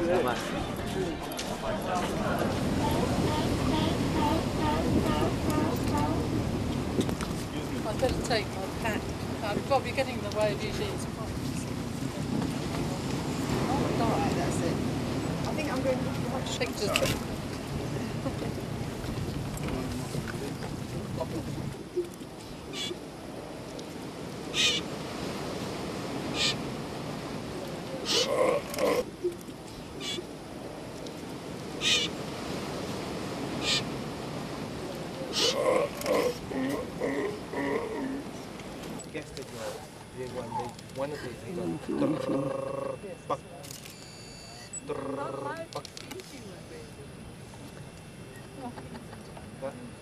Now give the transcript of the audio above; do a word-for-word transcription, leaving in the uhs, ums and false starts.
Come on. I'd better take my pack. I'm probably getting in the way of using its points. Right, that's it. I think I'm going to watch Pictures. Guess that you're the one, the, one of these, they go drrrr, buck, drrrr, buck. What?